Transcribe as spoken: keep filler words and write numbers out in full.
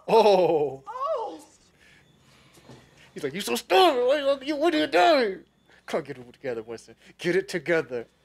Oh. Oh. He's like, you so stupid. What, what, what are you doing? Come on, get it together, Winston. Get it together.